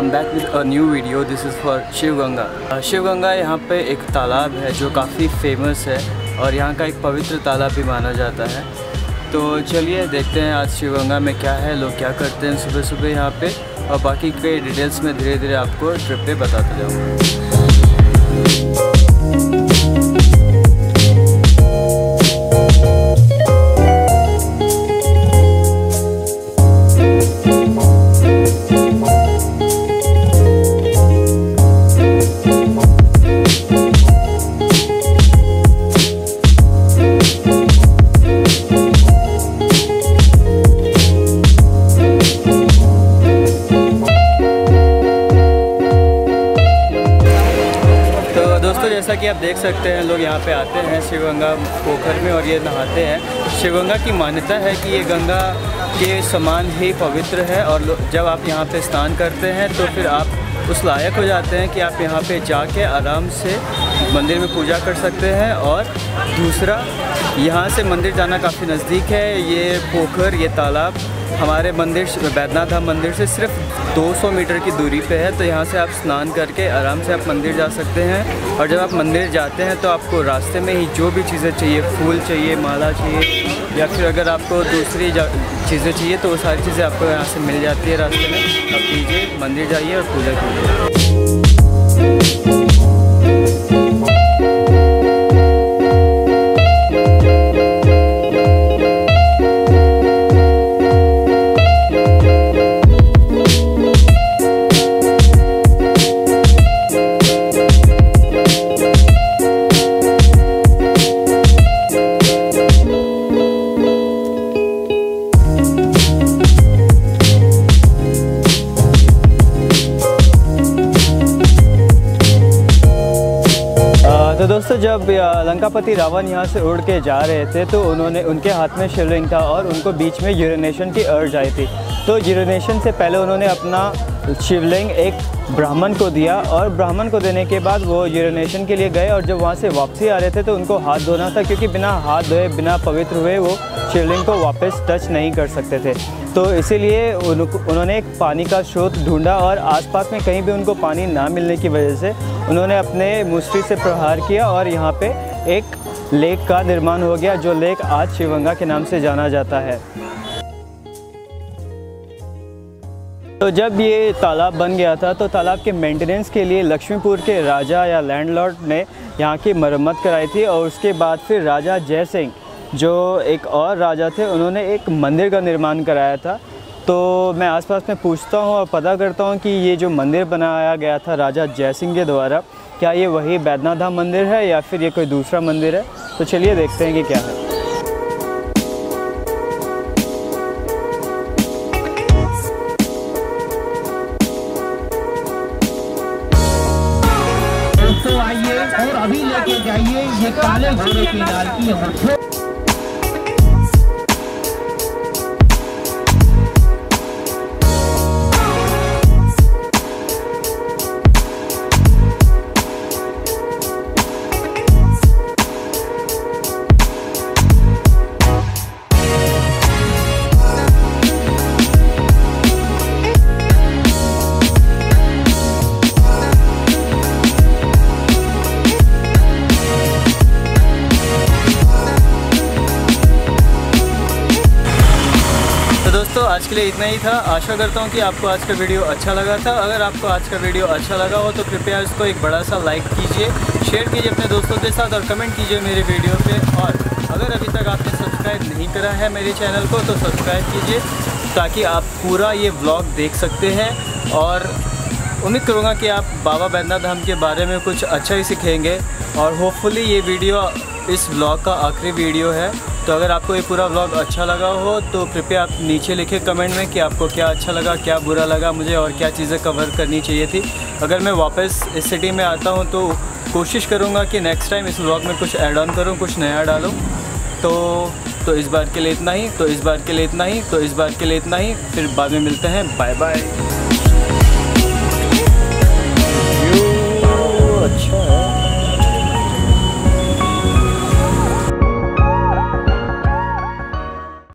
I'm back with a new video. This is for Sivaganga. Sivaganga यहाँ पे एक तालाब है जो काफ़ी फेमस है और यहाँ का एक पवित्र तालाब भी माना जाता है। तो चलिए देखते हैं आज शिवगंगा में क्या है, लोग क्या करते हैं सुबह सुबह यहाँ पे, और बाकी के डिटेल्स में धीरे धीरे आपको ट्रिप पे बताते जाऊँगा। जैसा कि आप देख सकते हैं लोग यहाँ पे आते हैं शिवगंगा पोखर में और ये नहाते हैं। शिवगंगा की मान्यता है कि ये गंगा के समान ही पवित्र है और जब आप यहाँ पे स्नान करते हैं तो फिर आप उस लायक हो जाते हैं कि आप यहाँ पे जाके आराम से मंदिर में पूजा कर सकते हैं। और दूसरा, यहाँ से मंदिर जाना काफ़ी नज़दीक है। ये पोखर, ये तालाब हमारे मंदिर बैद्यनाथ धाम मंदिर से सिर्फ 200 मीटर की दूरी पे है। तो यहाँ से आप स्नान करके आराम से आप मंदिर जा सकते हैं। और जब आप मंदिर जाते हैं तो आपको रास्ते में ही जो भी चीज़ें चाहिए, फूल चाहिए, माला चाहिए, या फिर अगर आपको दूसरी चीज़ें चाहिए तो वो सारी चीज़ें आपको यहाँ से मिल जाती है रास्ते में। आप कीजिए, मंदिर जाइए और पूजा कीजिए। तो दोस्तों, जब लंकापति रावण यहाँ से उड़ के जा रहे थे तो उनके हाथ में शिवलिंग था और उनको बीच में यूरिनेशन की अर्ज आई थी। तो यूरिनेशन से पहले उन्होंने अपना शिवलिंग एक ब्राह्मण को दिया और ब्राह्मण को देने के बाद वो यूरिनेशन के लिए गए और जब वहाँ से वापसी आ रहे थे तो उनको हाथ धोना था, क्योंकि बिना हाथ धोए, बिना पवित्र हुए वो शिवलिंग को वापस टच नहीं कर सकते थे। तो इसीलिए उन्होंने एक पानी का स्रोत ढूंढा और आसपास में कहीं भी उनको पानी ना मिलने की वजह से उन्होंने अपने मुष्टि से प्रहार किया और यहाँ पे एक लेक का निर्माण हो गया, जो लेक आज शिवगंगा के नाम से जाना जाता है। तो जब ये तालाब बन गया था तो तालाब के मेंटेनेंस के लिए लक्ष्मीपुर के राजा या लैंडलॉर्ड ने यहाँ की मरम्मत कराई थी। और उसके बाद फिर राजा जय सिंह, जो एक और राजा थे, उन्होंने एक मंदिर का निर्माण कराया था। तो मैं आसपास में पूछता हूँ और पता करता हूँ कि ये जो मंदिर बनाया गया था राजा जय सिंह के द्वारा, क्या ये वही बैद्यनाथ धाम मंदिर है या फिर ये कोई दूसरा मंदिर है। तो चलिए देखते हैं कि क्या है। तो आइए और अभी लेके जाइए ये काले घोड़े की लाल की। दोस्तों, आज के लिए इतना ही था। आशा करता हूँ कि आपको आज का वीडियो अच्छा लगा था। अगर आपको आज का वीडियो अच्छा लगा हो तो कृपया इसको एक बड़ा सा लाइक कीजिए, शेयर कीजिए अपने दोस्तों के साथ और कमेंट कीजिए मेरे वीडियो पे। और अगर अभी तक आपने सब्सक्राइब नहीं करा है मेरे चैनल को तो सब्सक्राइब कीजिए, ताकि आप पूरा ये व्लॉग देख सकते हैं। और उम्मीद करूँगा कि आप बाबा बैद्यनाथ धाम के बारे में कुछ अच्छा ही सीखेंगे। और होपफुली ये वीडियो इस व्लॉग का आखिरी वीडियो है। तो अगर आपको ये पूरा व्लॉग अच्छा लगा हो तो कृपया आप नीचे लिखें कमेंट में कि आपको क्या अच्छा लगा, क्या बुरा लगा मुझे, और क्या चीज़ें कवर करनी चाहिए थी। अगर मैं वापस इस सिटी में आता हूँ तो कोशिश करूँगा कि नेक्स्ट टाइम इस व्लॉग में कुछ ऐड ऑन करूँ, कुछ नया डालूँ। तो इस बार के लिए इतना ही, तो इस बार के लिए इतना ही, तो इस बार के लिए इतना ही। फिर बाद में मिलते हैं। Bye bye. अच्छा है।